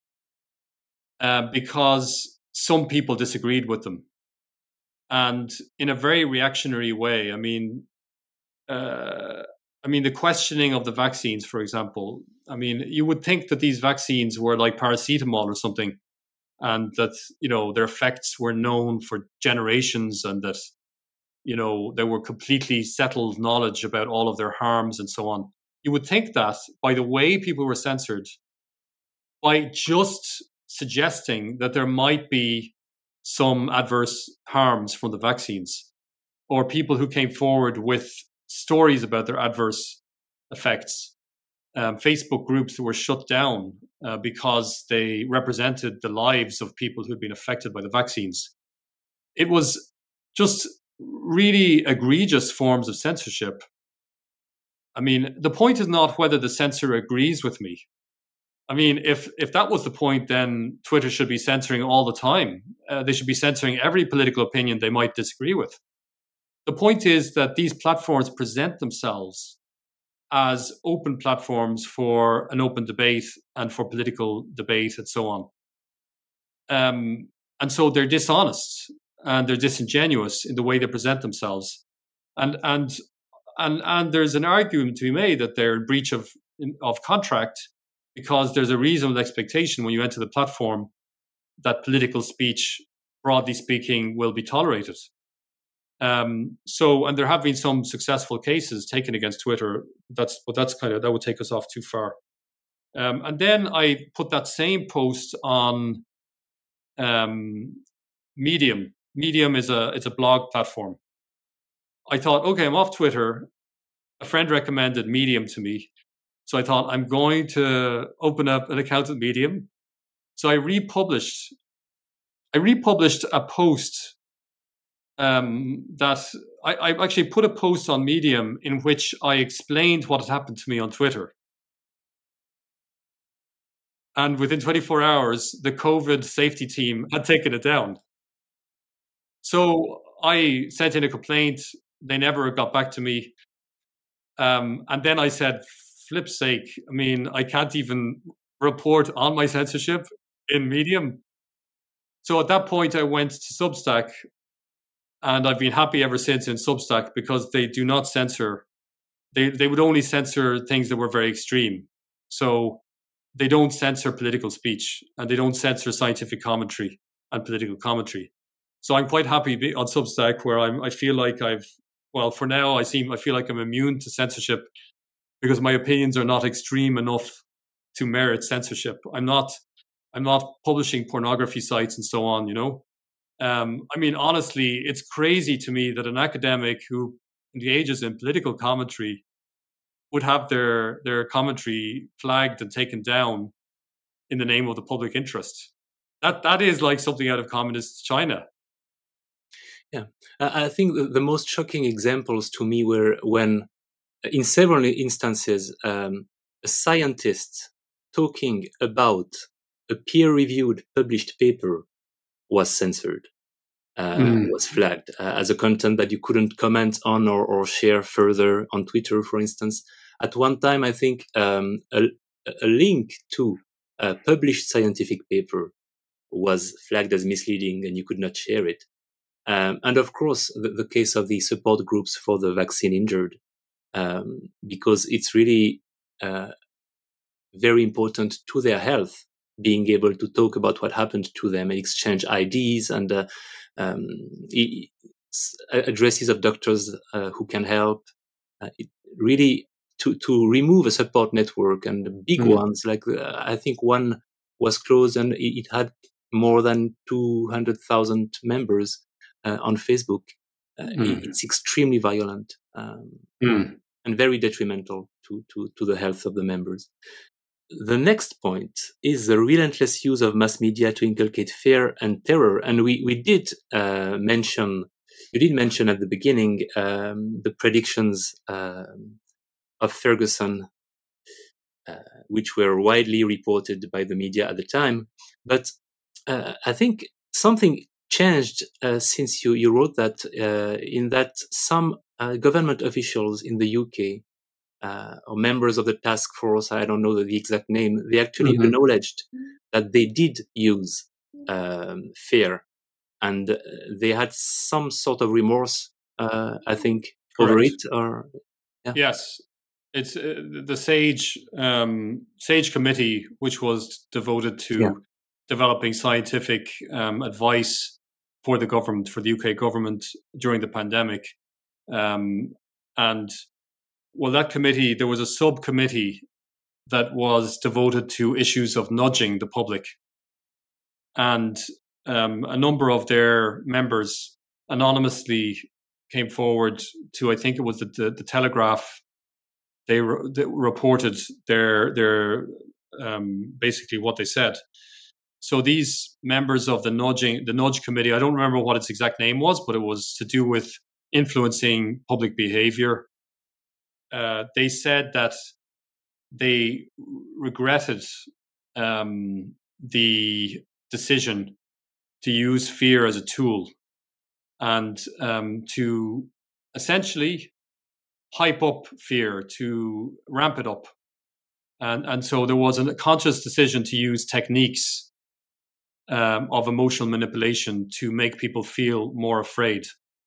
Uh, because some people disagreed with them. And in a very reactionary way. I mean, uh, I mean, the questioning of the vaccines, for example, I mean, you would think that these vaccines were like paracetamol or something, and that, you know, their effects were known for generations, and that, you know, there were completely settled knowledge about all of their harms and so on. You would think that by the way people were censored, by just suggesting that there might be some adverse harms from the vaccines, or people who came forward with stories about their adverse effects, um, Facebook groups that were shut down uh, because they represented the lives of people who'd been affected by the vaccines. It was just really egregious forms of censorship. I mean, the point is not whether the censor agrees with me. I mean, if if that was the point, then Twitter should be censoring all the time. Uh, they should be censoring every political opinion they might disagree with. The point is that these platforms present themselves as open platforms for an open debate and for political debate and so on. Um, and so they're dishonest and they're disingenuous in the way they present themselves. And and and and there's an argument to be made that they're in breach of of contract, because there's a reasonable expectation when you enter the platform that political speech, broadly speaking, will be tolerated. Um, so, and there have been some successful cases taken against Twitter. That's, but that's kind of, that would take us off too far. Um, and then I put that same post on um, Medium. Medium is a, it's a blog platform. I thought, okay, I'm off Twitter. A friend recommended Medium to me. So I thought, I'm going to open up an account at Medium. So I republished, I republished a post um, that I, I actually put a post on Medium in which I explained what had happened to me on Twitter. And within twenty-four hours, the COVID safety team had taken it down. So I sent in a complaint. They never got back to me. Um, and then I said, flip's sake, I mean, I can't even report on my censorship in Medium. So at that point, I went to Substack, and I've been happy ever since in Substack because they do not censor. They they would only censor things that were very extreme. So they don't censor political speech, and they don't censor scientific commentary and political commentary. So I'm quite happy on Substack, where I'm. I feel like I've. Well, for now, I seem. I feel like I'm immune to censorship because my opinions are not extreme enough to merit censorship. I'm not. I'm not publishing pornography sites and so on. You know. Um, I mean, honestly, it's crazy to me that an academic who engages in political commentary would have their their commentary flagged and taken down in the name of the public interest. That that is like something out of communist China. Yeah, I think the most shocking examples to me were when, in several instances, um, a scientist talking about a peer-reviewed published paper was censored, uh, mm. was flagged uh, as a content that you couldn't comment on or, or share further on Twitter, for instance. At one time, I think um, a, a link to a published scientific paper was flagged as misleading and you could not share it. Um, and of course, the, the case of the support groups for the vaccine injured, um, because it's really uh, very important to their health, being able to talk about what happened to them and exchange I Ds and uh, um, e- addresses of doctors uh, who can help. Uh, it really to to remove a support network, and the big mm-hmm. ones like uh, I think one was closed and it, it had more than two hundred thousand members. Uh, on Facebook, uh, mm. it's extremely violent um, mm. and very detrimental to, to, to the health of the members. The next point is the relentless use of mass media to inculcate fear and terror. And we, we did uh, mention, you did mention at the beginning, um, the predictions uh, of Ferguson, uh, which were widely reported by the media at the time. But uh, I think something changed uh, since you, you wrote that, uh, in that some uh, government officials in the U K uh, or members of the task force, I don't know the exact name, they actually mm-hmm. acknowledged that they did use um, fear, and uh, they had some sort of remorse, uh, I think, Correct. over it. Or yeah. Yes, it's uh, the SAGE um, SAGE committee, which was devoted to yeah. developing scientific um, advice for the government, for the U K government during the pandemic. Um, and, well, that committee, there was a subcommittee that was devoted to issues of nudging the public. And um, a number of their members anonymously came forward to, I think it was the, the, the Telegraph. They, re- they reported their, their um, basically what they said. So these members of the nudging, the nudge committee, I don't remember what its exact name was, but it was to do with influencing public behavior. Uh, they said that they regretted um, the decision to use fear as a tool and um, to essentially hype up fear, to ramp it up. And, and so there was a conscious decision to use techniques Um, of emotional manipulation to make people feel more afraid.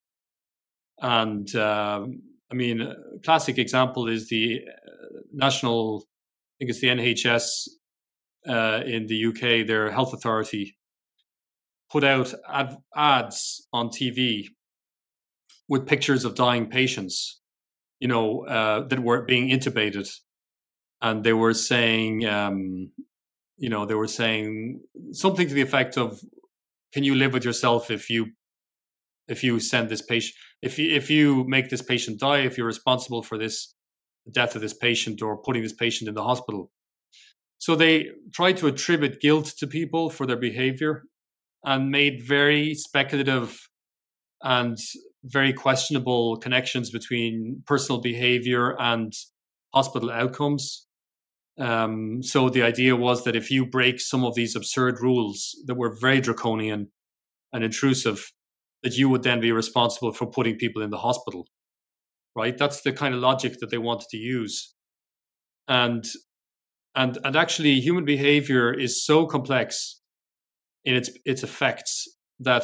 And um, I mean, a classic example is the national, I think it's the N H S uh, in the U K, their health authority, put out ad- ads on T V with pictures of dying patients, you know, uh, that were being intubated. And they were saying, um, you know, they were saying something to the effect of, can you live with yourself if you if you send this patient, if you, if you make this patient die, if you're responsible for this, the death of this patient or putting this patient in the hospital. So they tried to attribute guilt to people for their behavior and made very speculative and very questionable connections between personal behavior and hospital outcomes. Um, so the idea was that if you break some of these absurd rules that were very draconian and intrusive, that you would then be responsible for putting people in the hospital, right? That's the kind of logic that they wanted to use. and and and actually, human behavior is so complex in its its effects that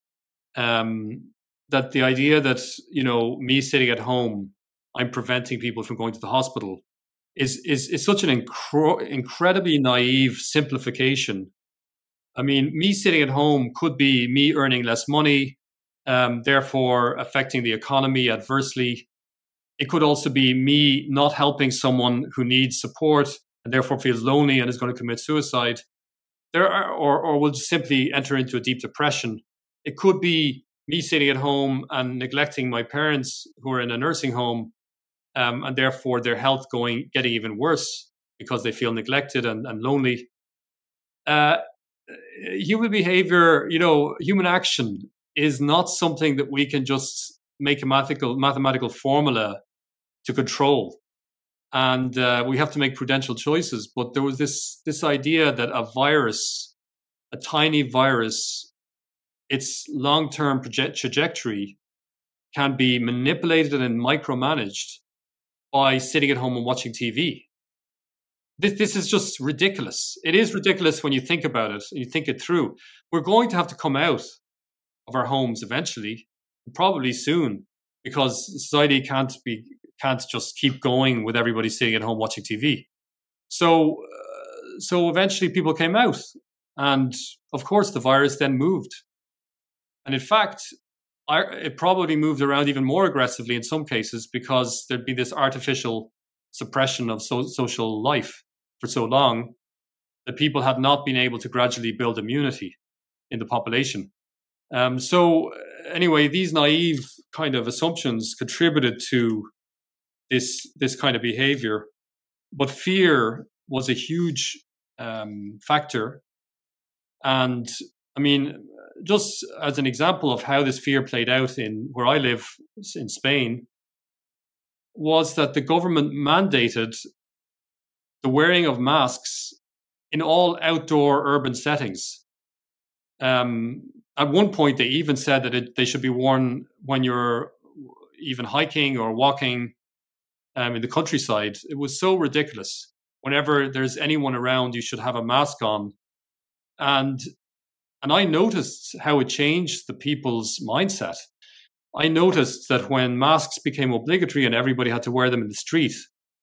um, that the idea that, you know, me sitting at home, I'm preventing people from going to the hospital is is is such an incro- incredibly naive simplification. I mean, me sitting at home could be me earning less money, um, therefore affecting the economy adversely. It could also be me not helping someone who needs support and therefore feels lonely and is going to commit suicide. There are, or or will simply enter into a deep depression. It could be me sitting at home and neglecting my parents who are in a nursing home, um, and therefore their health going getting even worse because they feel neglected and, and lonely. Uh, human behavior, you know, human action is not something that we can just make a mathematical mathematical formula to control. And uh, we have to make prudential choices. But there was this this idea that a virus, a tiny virus, its long-term proje- trajectory can be manipulated and micromanaged by sitting at home and watching T V. This this is just ridiculous. It is ridiculous when you think about it and you think it through. We're going to have to come out of our homes eventually, probably soon, because society can't be can't just keep going with everybody sitting at home watching T V. So, uh, so eventually people came out, and of course the virus then moved. And in fact, I, it probably moved around even more aggressively in some cases because there'd be this artificial suppression of so, social life for so long that people had not been able to gradually build immunity in the population. Um, so anyway, these naive kind of assumptions contributed to this this kind of behavior, but fear was a huge um, factor. And I mean, just as an example of how this fear played out in where I live in Spain, was that the government mandated the wearing of masks in all outdoor urban settings. Um, at one point, they even said that it, they should be worn when you're even hiking or walking um, in the countryside. It was so ridiculous. Whenever there's anyone around, you should have a mask on. And and I noticed how it changed the people's mindset. I noticed that when masks became obligatory and everybody had to wear them in the street,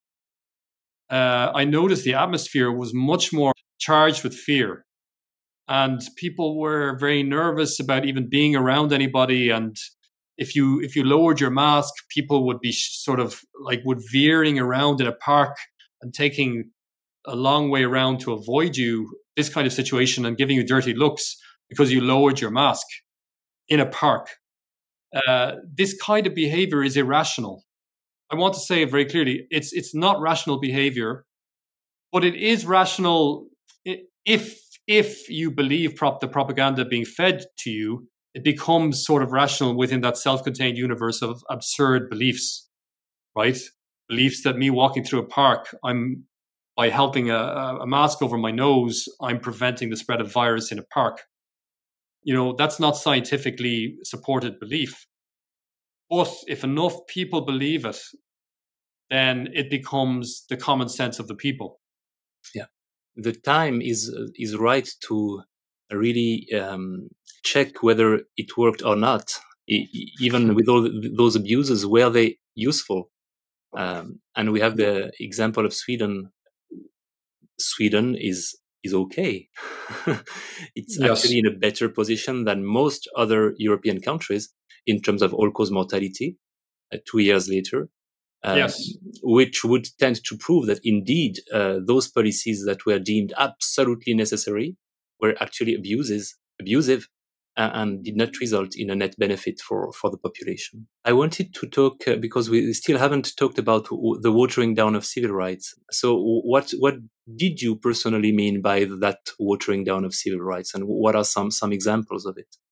uh, I noticed the atmosphere was much more charged with fear. And people were very nervous about even being around anybody. And if you if you lowered your mask, people would be sort of like would veering around in a park and taking a long way around to avoid you, this kind of situation, and giving you dirty looks because you lowered your mask in a park. Uh, this kind of behavior is irrational. I want to say it very clearly. It's it's not rational behavior, but it is rational if if you believe prop the propaganda being fed to you. It becomes sort of rational within that self-contained universe of absurd beliefs, right? Beliefs that me walking through a park, I'm by helping a, a mask over my nose, I'm preventing the spread of virus in a park. You know, that's not scientifically supported belief. But if enough people believe it, then it becomes the common sense of the people. Yeah, the time is uh, is right to really um, check whether it worked or not. E- even with all the, those abuses, were they useful? Um, and we have the example of Sweden. Sweden is is okay. It's Yes. actually in a better position than most other European countries in terms of all-cause mortality uh, two years later. Um, Yes. Which would tend to prove that indeed uh, those policies that were deemed absolutely necessary were actually abuses, abusive uh, and did not result in a net benefit for, for the population. I wanted to talk, uh, because we still haven't talked about w- the watering down of civil rights. So what what did you personally mean by that watering down of civil rights, and what are some, some examples of it?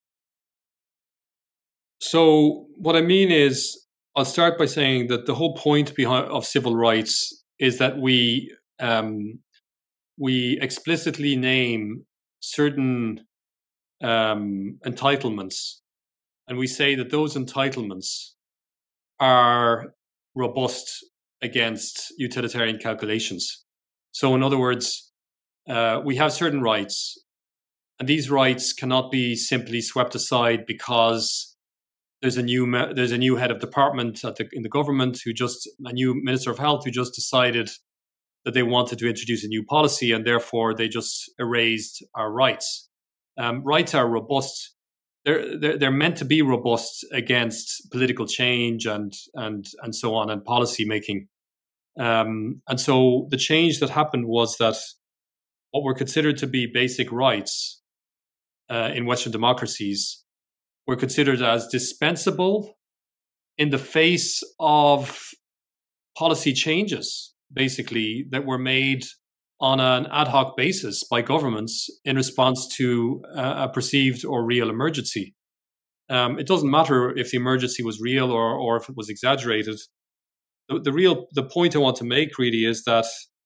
So what I mean is, I'll start by saying that the whole point behind of civil rights is that we um, we explicitly name certain um, entitlements, and we say that those entitlements are robust against utilitarian calculations. So in other words, uh, we have certain rights, and these rights cannot be simply swept aside because there's a new there's a new head of department at the, in the government who just a new minister of health who just decided that they wanted to introduce a new policy, and therefore they just erased our rights. Um, rights are robust. They're, they're they're meant to be robust against political change and and and so on, and policy making. Um, and so the change that happened was that what were considered to be basic rights uh, in Western democracies were considered as dispensable in the face of policy changes, basically, that were made on an ad hoc basis by governments in response to a perceived or real emergency. Um, it doesn't matter if the emergency was real or, or if it was exaggerated. The, the real, the point I want to make really is that,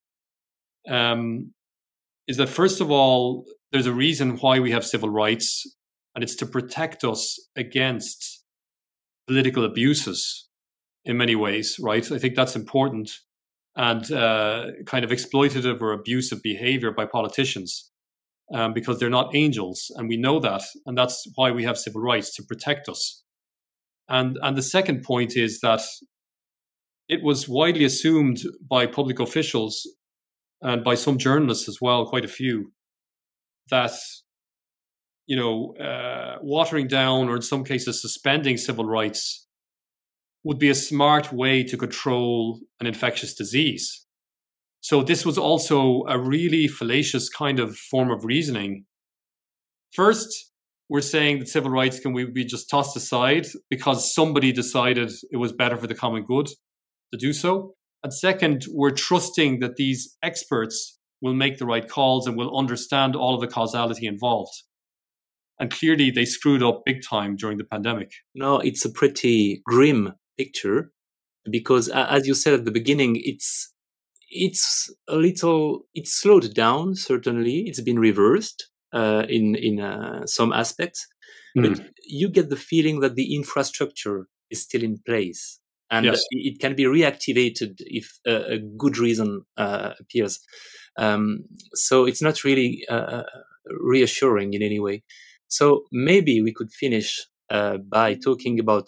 um, is that first of all, there's a reason why we have civil rights, and it's to protect us against political abuses in many ways, right? I think that's important. And uh, kind of exploitative or abusive behavior by politicians, um, because they're not angels, and we know that, and that's why we have civil rights, to protect us. And and the second point is that it was widely assumed by public officials and by some journalists as well, quite a few, that you know uh, watering down or in some cases suspending civil rights would be a smart way to control an infectious disease. So this was also a really fallacious kind of form of reasoning. First, we're saying that civil rights can be just tossed aside because somebody decided it was better for the common good to do so. And second, we're trusting that these experts will make the right calls and will understand all of the causality involved. And clearly they screwed up big time during the pandemic. No, it's a pretty grim picture, because uh, as you said at the beginning, it's it's a little it's slowed down. Certainly, it's been reversed uh, in in uh, some aspects, mm. but you get the feeling that the infrastructure is still in place, and yes. it can be reactivated if a, a good reason uh, appears. Um, so it's not really uh, reassuring in any way. So maybe we could finish uh, by talking about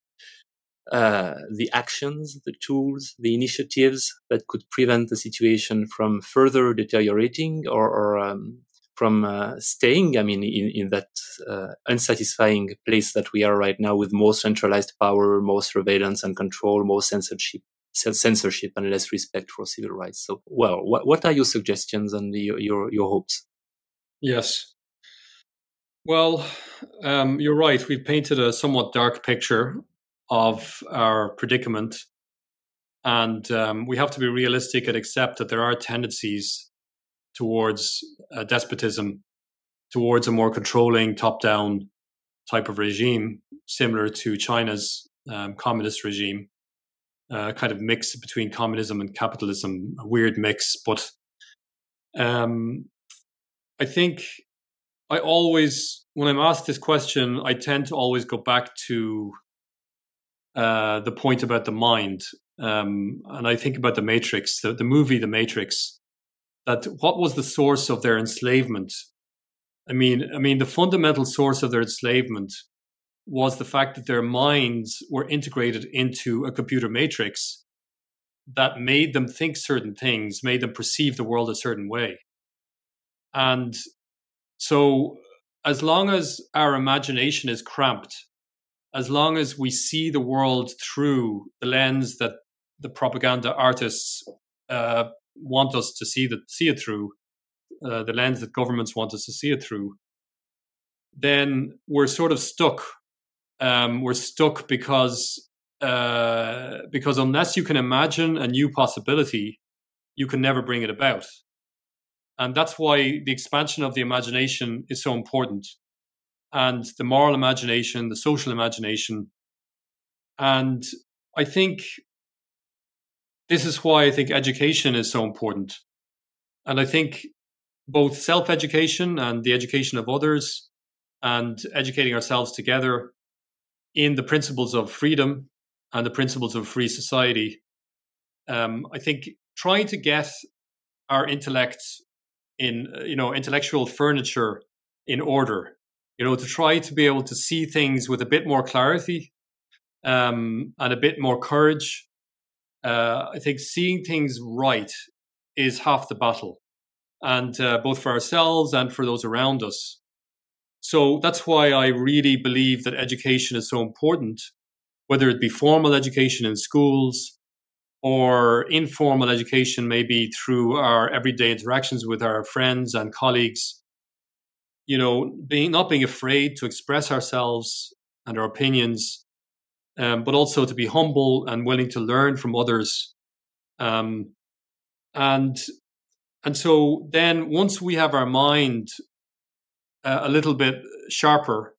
Uh, the actions, the tools, the initiatives that could prevent the situation from further deteriorating or, or um, from uh, staying, I mean, in, in that uh, unsatisfying place that we are right now, with more centralized power, more surveillance and control, more censorship, censorship and less respect for civil rights. So, well, what, what are your suggestions and your, your, your hopes? Yes. Well, um, you're right. We've painted a somewhat dark picture of our predicament, and um, we have to be realistic and accept that there are tendencies towards uh, despotism, towards a more controlling top-down type of regime, similar to China's um, communist regime, a uh, kind of mix between communism and capitalism, a weird mix. But um, I think I always, when I'm asked this question, I tend to always go back to Uh, the point about the mind. Um, and I think about The Matrix, the, the movie The Matrix, that what was the source of their enslavement? I mean, I mean, the fundamental source of their enslavement was the fact that their minds were integrated into a computer matrix that made them think certain things, made them perceive the world a certain way. And so as long as our imagination is cramped, as long as we see the world through the lens that the propaganda artists uh, want us to see, that, see it through, uh, the lens that governments want us to see it through, then we're sort of stuck. Um, we're stuck because uh, because unless you can imagine a new possibility, you can never bring it about. And that's why the expansion of the imagination is so important. And the moral imagination, the social imagination. And I think this is why I think education is so important. And I think both self-education and the education of others and educating ourselves together in the principles of freedom and the principles of free society um, I think trying to get our intellect in, you know, intellectual furniture in order, you know, to try to be able to see things with a bit more clarity um, and a bit more courage. Uh, I think seeing things right is half the battle, and uh, both for ourselves and for those around us. So that's why I really believe that education is so important, whether it be formal education in schools or informal education, maybe through our everyday interactions with our friends and colleagues. You know, being not being afraid to express ourselves and our opinions, um, but also to be humble and willing to learn from others. Um, and and so then once we have our mind uh, a little bit sharper,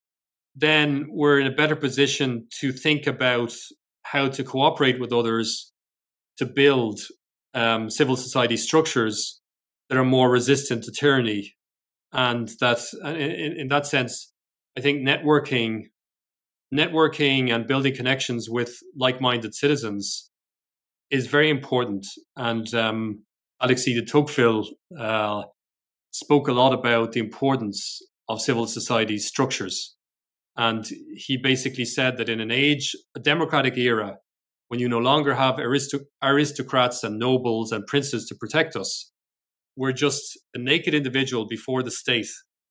then we're in a better position to think about how to cooperate with others to build um, civil society structures that are more resistant to tyranny. And that, in, in that sense, I think networking, networking and building connections with like-minded citizens is very important. And um, Alexis de Tocqueville uh, spoke a lot about the importance of civil society structures. And he basically said that in an age, a democratic era, when you no longer have aristoc- aristocrats and nobles and princes to protect us, we're just a naked individual before the state.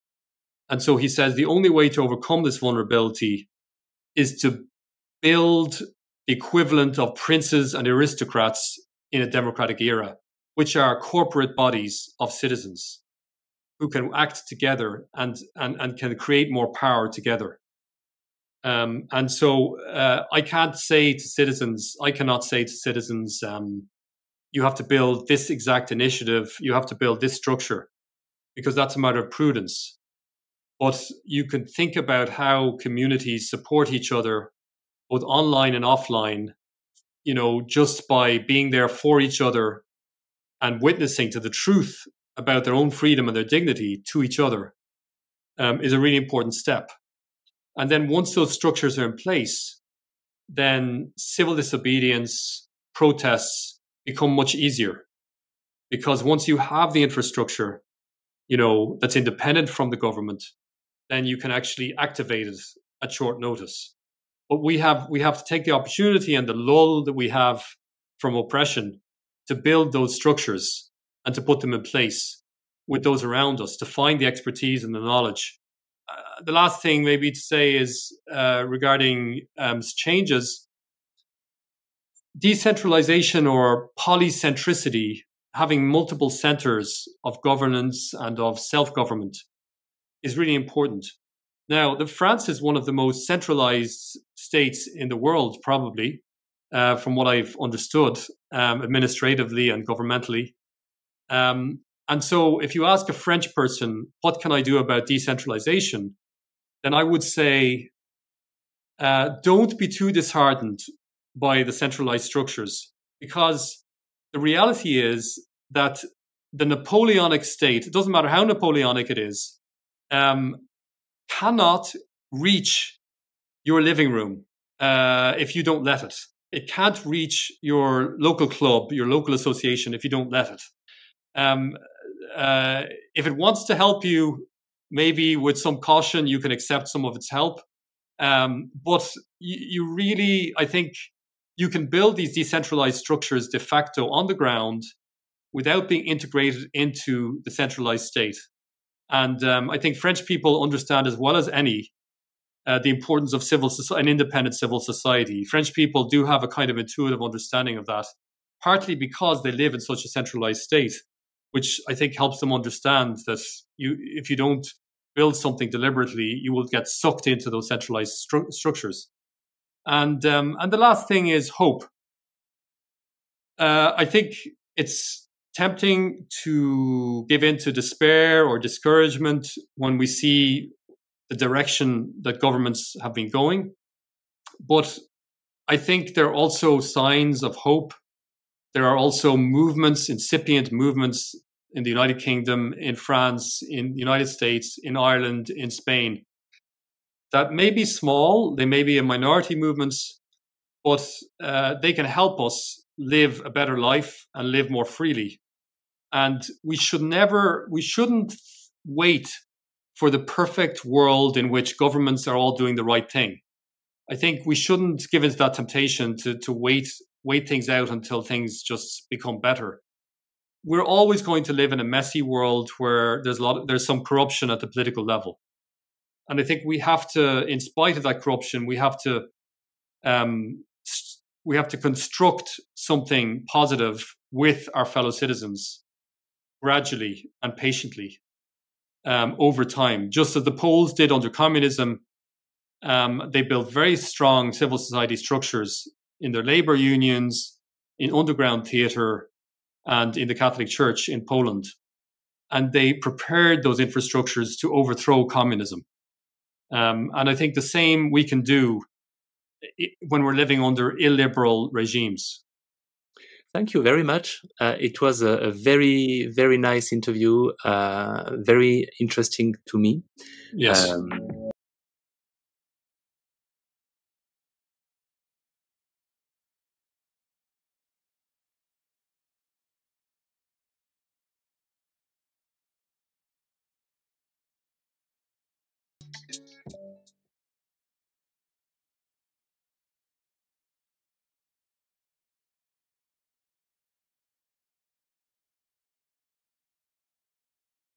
And so he says the only way to overcome this vulnerability is to build the equivalent of princes and aristocrats in a democratic era, which are corporate bodies of citizens who can act together and, and, and can create more power together. Um, and so uh, I can't say to citizens, I cannot say to citizens, um, you have to build this exact initiative, you have to build this structure, because that's a matter of prudence. But you can think about how communities support each other, both online and offline, you know, just by being there for each other and witnessing to the truth about their own freedom and their dignity to each other um, is a really important step. And then once those structures are in place, then civil disobedience, protests become much easier. Because once you have the infrastructure, you know, that's independent from the government, then you can actually activate it at short notice. But we have we have to take the opportunity and the lull that we have from oppression to build those structures and to put them in place with those around us, to find the expertise and the knowledge. Uh, the last thing maybe to say is uh, regarding um, changes, decentralization or polycentricity, having multiple centers of governance and of self-government, is really important. Now, the France is one of the most centralized states in the world, probably, uh, from what I've understood, um, administratively and governmentally. Um, and so if you ask a French person, what can I do about decentralization? Then I would say, uh, don't be too disheartened by the centralized structures, because the reality is that the Napoleonic state, it doesn't matter how Napoleonic it is, um, cannot reach your living room uh, if you don't let it. It can't reach your local club, your local association, if you don't let it. Um, uh, if it wants to help you, maybe with some caution, you can accept some of its help. Um, but you, you really, I think, you can build these decentralized structures de facto on the ground without being integrated into the centralized state. And um, I think French people understand as well as any uh, the importance of civil society, an independent civil society. French people do have a kind of intuitive understanding of that, partly because they live in such a centralized state, which I think helps them understand that you, if you don't build something deliberately, you will get sucked into those centralized stru- structures. And um, and the last thing is hope. Uh, I think it's tempting to give in to despair or discouragement when we see the direction that governments have been going. But I think there are also signs of hope. There are also movements, incipient movements in the United Kingdom, in France, in the United States, in Ireland, in Spain, that may be small, they may be a minority movements, but uh, they can help us live a better life and live more freely. And we should never, we shouldn't wait for the perfect world in which governments are all doing the right thing. I think we shouldn't give into that temptation to, to wait, wait things out until things just become better. We're always going to live in a messy world where there's a lot, there's some corruption at the political level. And I think we have to, in spite of that corruption, we have to, um, we have to construct something positive with our fellow citizens gradually and patiently um, over time. Just as the Poles did under communism, um, they built very strong civil society structures in their labor unions, in underground theatre, and in the Catholic Church in Poland. And they prepared those infrastructures to overthrow communism. Um, and I think the same we can do when we're living under illiberal regimes. Thank you very much. Uh, it was a, a very, very nice interview, uh, very interesting to me. Yes. Um,